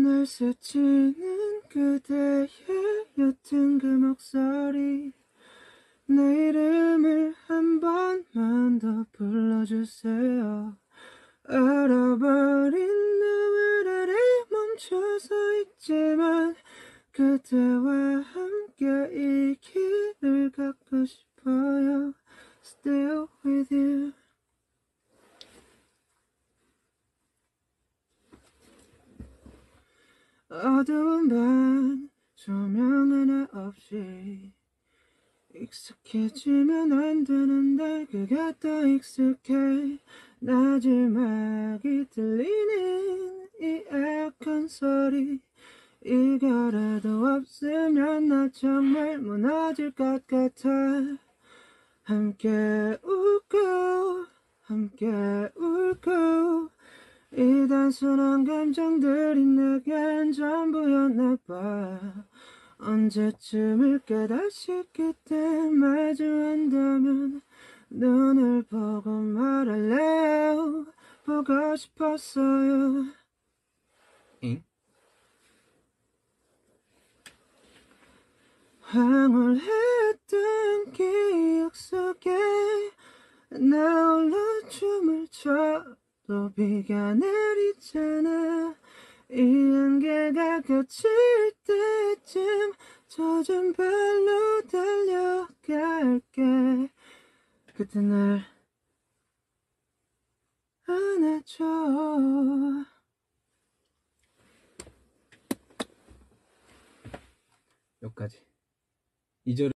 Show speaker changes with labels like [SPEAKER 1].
[SPEAKER 1] 날 스치는 그대의 옅은 그 목소리, 내 이름을 한 번만 더 불러주세요. 얼어버린 노을 아래 멈춰서 있지만 그대와 함께 이 길을 걷고 싶어요. Still with you. 어두운 밤 조명 하나 없이 익숙해지면 안 되는데 그게 더 익숙해. 나지막이 들리는 이 에어컨 소리, 이거라도 없으면 나 정말 무너질 것 같아. 함께 웃고 함께 울고 이 단순한 감정들이 내겐 전부였나 봐. 언제쯤일까 다시 그때 마주한다면 눈을 보고 말할래요. 보고 싶었어요. 잉? 황홀했던 기억 속에 나 홀로 춤을 춰도 비가 내리잖아. 이 안개가 걷힐 때쯤 젖은 발로 달려갈게. 그때 날 안아줘. 여기까지. 2절